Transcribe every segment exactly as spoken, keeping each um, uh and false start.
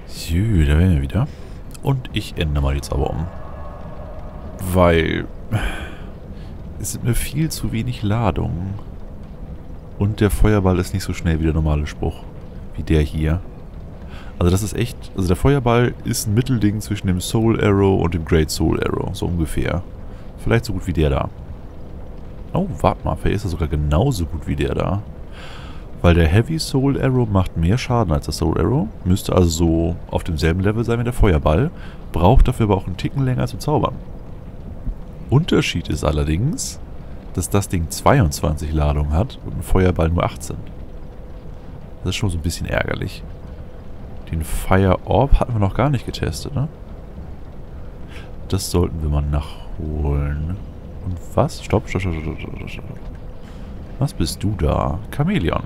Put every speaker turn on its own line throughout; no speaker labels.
So, da wären wir wieder. Und ich ändere mal die Zauber um. Weil es sind mir viel zu wenig Ladungen. Und der Feuerball ist nicht so schnell wie der normale Spruch. Wie der hier. Also das ist echt... Also der Feuerball ist ein Mittelding zwischen dem Soul Arrow und dem Great Soul Arrow. So ungefähr. Vielleicht so gut wie der da. Oh, warte mal. Vielleicht ist er sogar genauso gut wie der da. Weil der Heavy Soul Arrow macht mehr Schaden als der Soul Arrow. Müsste also so auf demselben Level sein wie der Feuerball. Braucht dafür aber auch einen Ticken länger zu zaubern. Unterschied ist allerdings, dass das Ding zweiundzwanzig Ladungen hat und ein Feuerball nur achtzehn. Das ist schon so ein bisschen ärgerlich. Den Fire Orb hatten wir noch gar nicht getestet, ne? Das sollten wir mal nachholen. Und was? Stopp, stopp, stopp, stopp, stopp, stopp. Was bist du da? Chamäleon.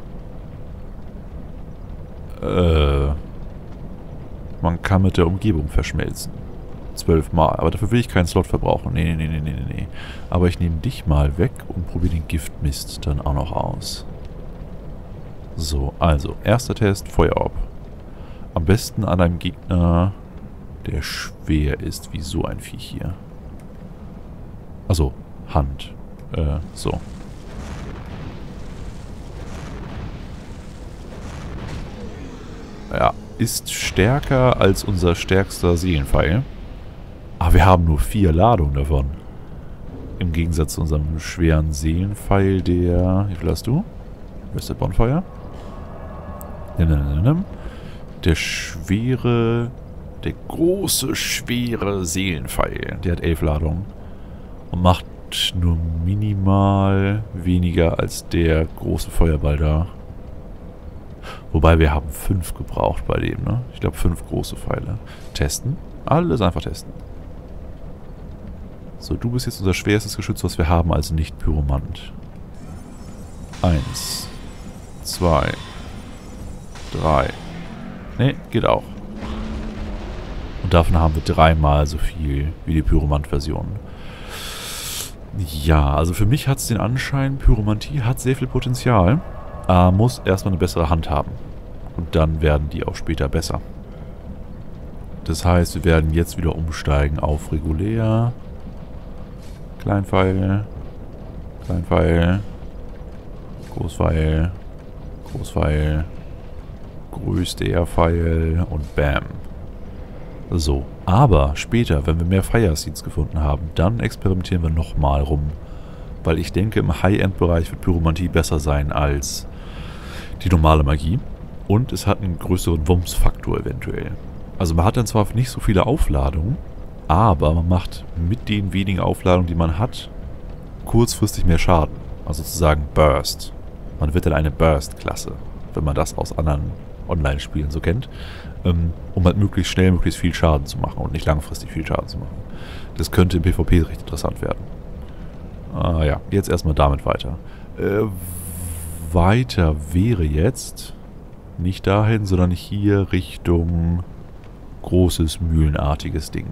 Äh. Man kann mit der Umgebung verschmelzen. Zwölfmal. Aber dafür will ich keinen Slot verbrauchen. Nee, nee, nee, nee, nee, nee. Aber ich nehme dich mal weg und probiere den Giftmist dann auch noch aus. So, also. Erster Test, Feuerorb. Am besten an einem Gegner, der schwer ist, wie so ein Viech hier. Also, Hand. Äh, so. Ja, ist stärker als unser stärkster Seelenpfeil. Aber wir haben nur vier Ladungen davon. Im Gegensatz zu unserem schweren Seelenpfeil, der... Wie viel hast du? Rested Bonfire? Der schwere... Der große, schwere Seelenpfeil. Der hat elf Ladungen. Und macht nur minimal weniger als der große Feuerball da. Wobei wir haben fünf gebraucht bei dem, ne? Ich glaube fünf große Pfeile. Testen. Alles einfach testen. So, du bist jetzt unser schwerstes Geschütz, was wir haben, also nicht Pyromant. Eins. Zwei. Drei. Ne, geht auch. Und davon haben wir dreimal so viel wie die Pyromant-Version. Ja, also für mich hat es den Anschein, Pyromantie hat sehr viel Potenzial. Äh, muss erstmal eine bessere Hand haben. Und dann werden die auch später besser. Das heißt, wir werden jetzt wieder umsteigen auf regulär. Kleinpfeil. Kleinpfeil. Großpfeil. Großpfeil. Größter Pfeil. Und bam. So. Aber später, wenn wir mehr Fire Seeds gefunden haben, dann experimentieren wir nochmal rum. Weil ich denke, im High-End-Bereich wird Pyromantie besser sein als die normale Magie. Und es hat einen größeren Wumms-Faktor eventuell. Also man hat dann zwar nicht so viele Aufladungen, aber man macht mit den wenigen Aufladungen, die man hat, kurzfristig mehr Schaden. Also sozusagen Burst. Man wird dann eine Burst-Klasse, wenn man das aus anderen Online-Spielen so kennt, um halt möglichst schnell, möglichst viel Schaden zu machen und nicht langfristig viel Schaden zu machen. Das könnte im PvP recht interessant werden. Ah ja, jetzt erstmal damit weiter. Äh, weiter wäre jetzt nicht dahin, sondern hier Richtung großes, mühlenartiges Ding.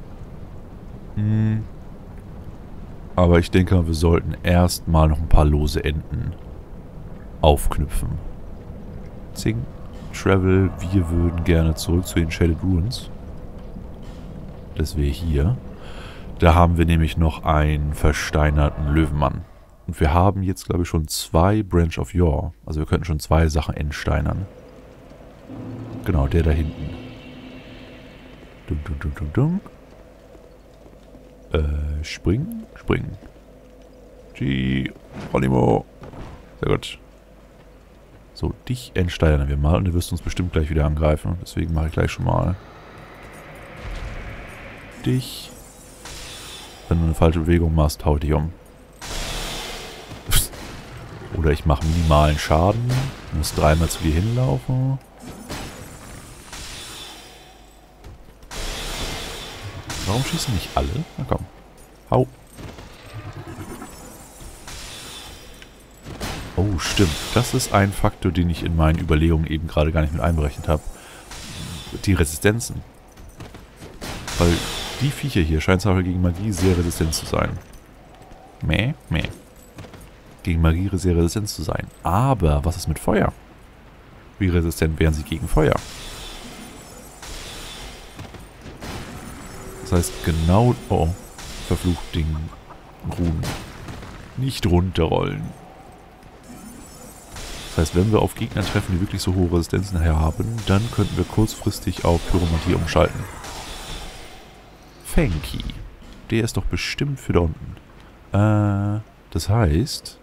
Hm. Aber ich denke, wir sollten erstmal noch ein paar lose Enden aufknüpfen. Zing, Travel, wir würden gerne zurück zu den Shaded Ruins. Das wäre hier. Da haben wir nämlich noch einen versteinerten Löwenmann. Und wir haben jetzt, glaube ich, schon zwei Branch of Yore. Also wir könnten schon zwei Sachen entsteinern. Genau, der da hinten. Dum, dum, dum, dum, dum. Äh, springen? Springen. G. Holimo. Sehr gut. So, dich entsteinern wir mal und du wirst uns bestimmt gleich wieder angreifen. Deswegen mache ich gleich schon mal. Dich. Wenn du eine falsche Bewegung machst, hau dich um. Oder ich mache minimalen Schaden. Du musst dreimal zu dir hinlaufen. Warum schießen nicht alle? Na komm. Hau. Oh, stimmt. Das ist ein Faktor, den ich in meinen Überlegungen eben gerade gar nicht mit einberechnet habe. Die Resistenzen. Weil die Viecher hier scheinen zwar gegen Magie sehr resistent zu sein. Meh, meh. Gegen Magie sehr resistent zu sein. Aber was ist mit Feuer? Wie resistent wären sie gegen Feuer? heißt genau... Oh, verflucht Ding. Ruhen. Nicht runterrollen. Das heißt, wenn wir auf Gegner treffen, die wirklich so hohe Resistenzen haben, dann könnten wir kurzfristig auf Pyromantie umschalten. Fanky. Der ist doch bestimmt für da unten. Äh, das heißt...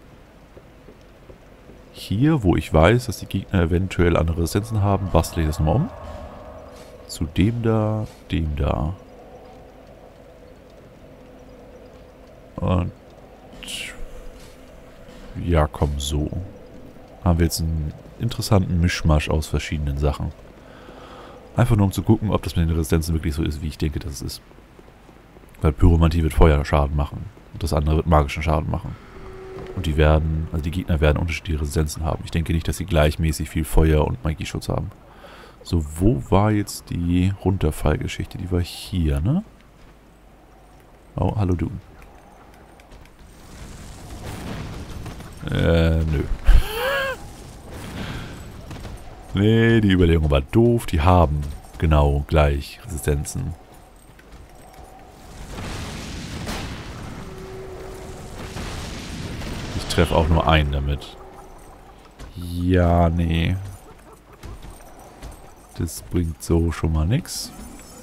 Hier, wo ich weiß, dass die Gegner eventuell andere Resistenzen haben, bastle ich das nochmal um. Zu dem da, dem da. Und... Ja, komm, so. Haben wir jetzt einen interessanten Mischmasch aus verschiedenen Sachen. Einfach nur um zu gucken, ob das mit den Resistenzen wirklich so ist, wie ich denke, dass es ist. Weil Pyromantie wird Feuerschaden machen. Und das andere wird magischen Schaden machen. Und die werden, also die Gegner werden unterschiedliche Resistenzen haben. Ich denke nicht, dass sie gleichmäßig viel Feuer- und Magieschutz haben. So, wo war jetzt die Runterfallgeschichte? Die war hier, ne? Oh, hallo du. Äh, nö. Nee, die Überlegung war doof. Die haben genau gleich Resistenzen. Ich treffe auch nur einen damit. Ja, nee. Das bringt so schon mal nichts.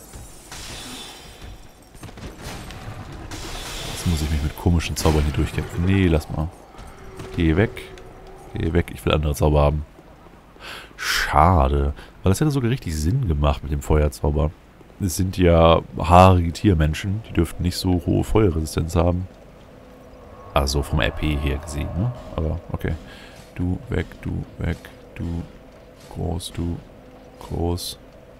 Jetzt muss ich mich mit komischen Zaubern hier durchkämpfen. Nee, lass mal. Geh weg. Geh weg, ich will andere Zauber haben. Schade. Weil das hätte sogar richtig Sinn gemacht mit dem Feuerzauber. Es sind ja haarige Tiermenschen. Die dürften nicht so hohe Feuerresistenz haben. Also vom R P her gesehen, ne? Aber okay. Du weg, du weg, du groß, du groß.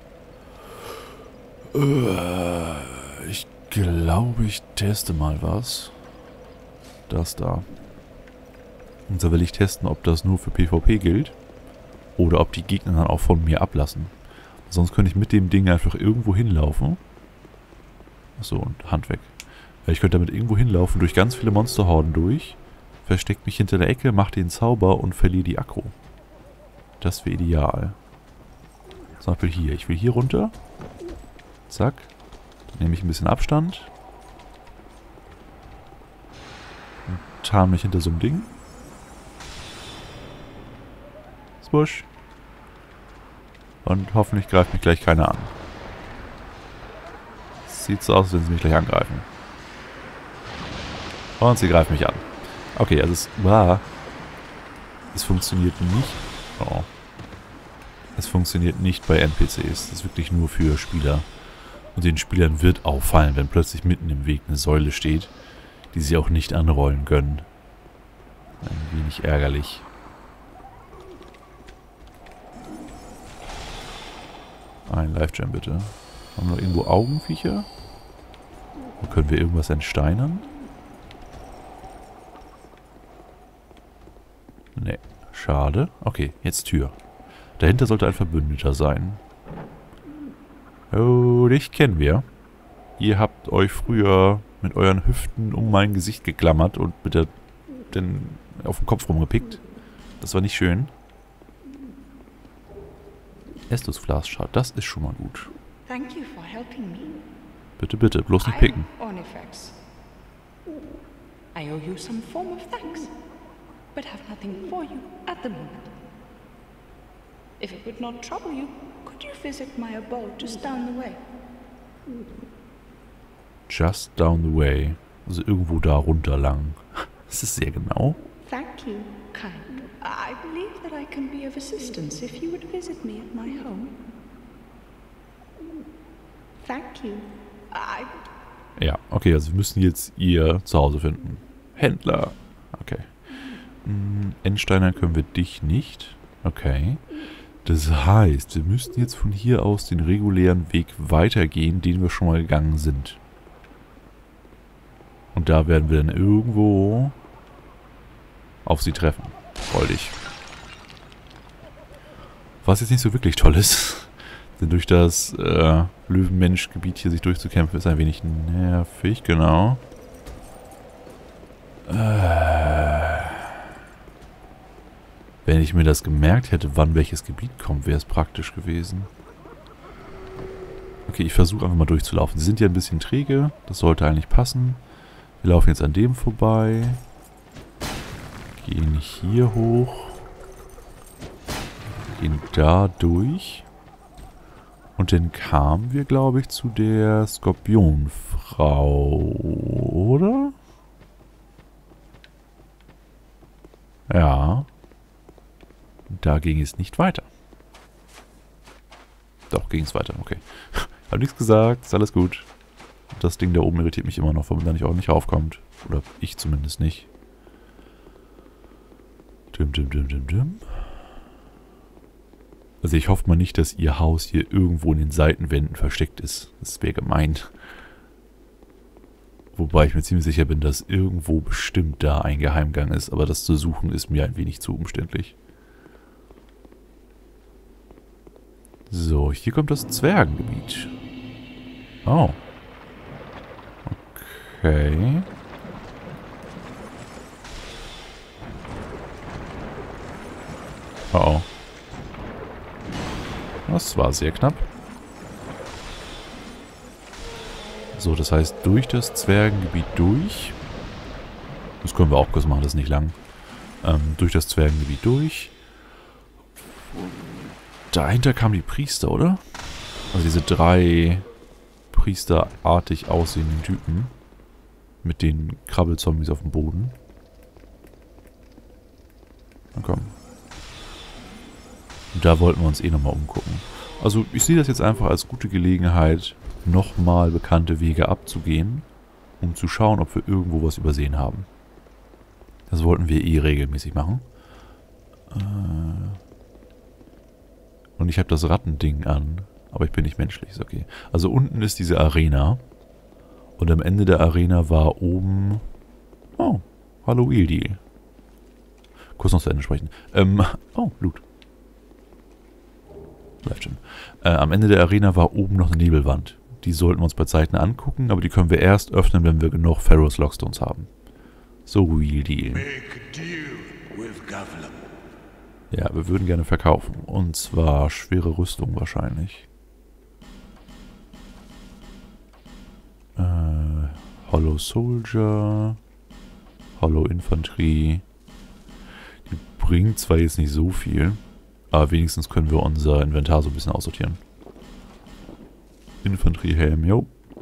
Ich glaube, ich teste mal was. Das da. Und da will ich testen, ob das nur für PvP gilt. Oder ob die Gegner dann auch von mir ablassen. Sonst könnte ich mit dem Ding einfach irgendwo hinlaufen. Achso, und Hand weg. Ich könnte damit irgendwo hinlaufen, durch ganz viele Monsterhorden durch, versteckt mich hinter der Ecke, mache den Zauber und verliere die Aggro. Das wäre ideal. Zum Beispiel hier. Ich will hier runter. Zack. Dann nehme ich ein bisschen Abstand. Und tarn mich hinter so einem Ding. Spush. Und hoffentlich greift mich gleich keiner an. Sieht so aus, als wenn sie mich gleich angreifen. Und sie greifen mich an. Okay, also es war... Es funktioniert nicht... Oh. Es funktioniert nicht bei N P Cs. Das ist wirklich nur für Spieler. Und den Spielern wird auffallen, wenn plötzlich mitten im Weg eine Säule steht, die sie auch nicht anrollen können. Ein wenig ärgerlich. Ein Life-Gem bitte. Haben wir noch irgendwo Augenviecher? Oder können wir irgendwas entsteinern? Nee, schade. Okay, jetzt Tür. Dahinter sollte ein Verbündeter sein. Oh, dich kennen wir. Ihr habt euch früher mit euren Hüften um mein Gesicht geklammert und mit der, den auf dem Kopf rumgepickt. Das war nicht schön. Estusglasschad, das ist schon mal gut.
Thank you for helping me.
Bitte, bitte, bloß nicht picken.
Ornifex. I owe you some form of thanks, but have nothing for you at the moment. If it would not trouble you, could you visit my abode just down the way?
Just down the way. Also irgendwo da runter lang. Das ist sehr genau.
Thank you, kind. I believe that I can be of assistance if you would visit me at my home. Thank you. I...
Ja, okay, also wir müssen jetzt ihr Zuhause finden. Händler. Okay. Hm, Endsteiner können wir dich nicht. Okay. Das heißt, wir müssten jetzt von hier aus den regulären Weg weitergehen, den wir schon mal gegangen sind. Und da werden wir dann irgendwo auf sie treffen. Freudig. Was jetzt nicht so wirklich toll ist, denn durch das äh, Löwenmensch-Gebiet hier sich durchzukämpfen, ist ein wenig nervig, genau. Äh, wenn ich mir das gemerkt hätte, wann welches Gebiet kommt, wäre es praktisch gewesen. Okay, ich versuche einfach mal durchzulaufen. Sie sind ja ein bisschen träge. Das sollte eigentlich passen. Wir laufen jetzt an dem vorbei. Gehen hier hoch. Gehen da durch. Und dann kamen wir, glaube ich, zu der Skorpionfrau, oder? Ja. Da ging es nicht weiter. Doch, ging es weiter, okay. Hab nichts gesagt, ist alles gut. Das Ding da oben irritiert mich immer noch, weil man da nicht auch nicht raufkommt. Oder ich zumindest nicht. Dim, dim, dim, dim, dim. Also ich hoffe mal nicht, dass ihr Haus hier irgendwo in den Seitenwänden versteckt ist. Das wäre gemein. Wobei ich mir ziemlich sicher bin, dass irgendwo bestimmt da ein Geheimgang ist. Aber das zu suchen ist mir ein wenig zu umständlich. So, hier kommt das Zwergengebiet. Oh. Okay. Oh oh. Das war sehr knapp. So, das heißt, durch das Zwergengebiet durch. Das können wir auch kurz machen, das ist nicht lang. Ähm, durch das Zwergengebiet durch. Dahinter kamen die Priester, oder? Also diese drei priesterartig aussehenden Typen. Mit den Krabbelzombies auf dem Boden. Na komm. Und da wollten wir uns eh nochmal umgucken. Also ich sehe das jetzt einfach als gute Gelegenheit, nochmal bekannte Wege abzugehen, um zu schauen, ob wir irgendwo was übersehen haben. Das wollten wir eh regelmäßig machen. Und ich habe das Rattending an, aber ich bin nicht menschlich, ist okay. Also unten ist diese Arena. Und am Ende der Arena war oben... Oh, hallo Ildil. Kurz noch zu Ende sprechen. Ähm, oh, Loot. Läuft schon. Äh, am Ende der Arena war oben noch eine Nebelwand. Die sollten wir uns bei Zeiten angucken, aber die können wir erst öffnen, wenn wir genug Pharaoh's Lockstones haben. So, Real Deal. Ja, wir würden gerne verkaufen. Und zwar schwere Rüstung wahrscheinlich. Äh, Hollow Soldier. Hollow Infanterie. Die bringt zwar jetzt nicht so viel, aber wenigstens können wir unser Inventar so ein bisschen aussortieren. Infanteriehelm, jo.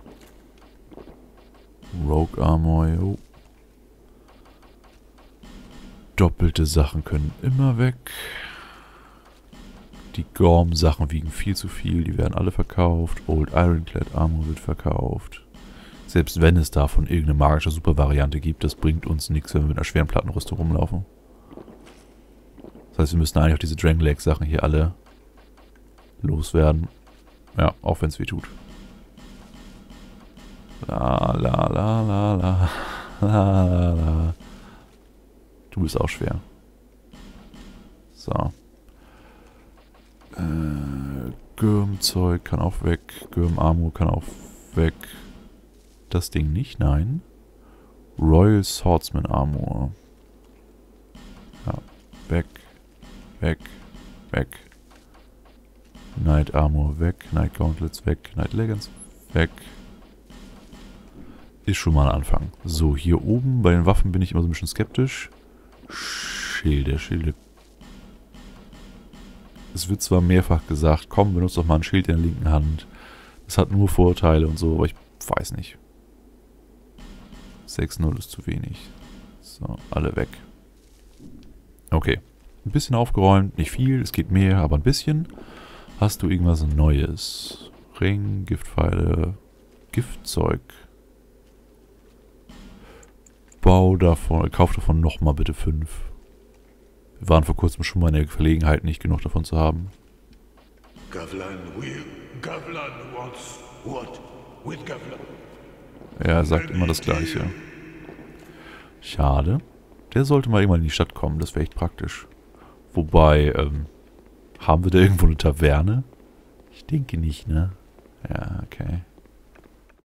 Rogue Armor, jo. Doppelte Sachen können immer weg. Die Gorm-Sachen wiegen viel zu viel, die werden alle verkauft. Old Ironclad Armor wird verkauft. Selbst wenn es davon irgendeine magische Supervariante gibt, das bringt uns nichts, wenn wir mit einer schweren Plattenrüstung rumlaufen. Das heißt, wir müssen eigentlich auch diese Drangleic-Sachen hier alle loswerden. Ja, auch wenn es weh tut. La la la la la la la. Du bist auch schwer. So. Äh, Gürmzeug kann auch weg. Gürm-Armor kann auch weg. Das Ding nicht, nein. Royal Swordsman Armor. Ja, weg. Weg. Weg. Knight Armor weg. Knight Gauntlets weg. Knight Leggings weg. Ist schon mal ein Anfang. So, hier oben bei den Waffen bin ich immer so ein bisschen skeptisch. Schilde, Schilde. Es wird zwar mehrfach gesagt, komm, benutzt doch mal ein Schild in der linken Hand. Das hat nur Vorteile und so, aber ich weiß nicht. sechs null ist zu wenig. So, alle weg. Okay. Ein bisschen aufgeräumt, nicht viel, es geht mehr, aber ein bisschen. Hast du irgendwas Neues? Ring, Giftpfeile, Giftzeug. Bau davon, kauf davon nochmal bitte fünf. Wir waren vor kurzem schon mal in der Verlegenheit, nicht genug davon zu haben.
Gavlan will. Gavlan wants what with Gavlan?
Er sagt immer das Gleiche. Schade. Der sollte mal irgendwann in die Stadt kommen, das wäre echt praktisch. Wobei, ähm, haben wir da irgendwo eine Taverne? Ich denke nicht, ne? Ja, okay.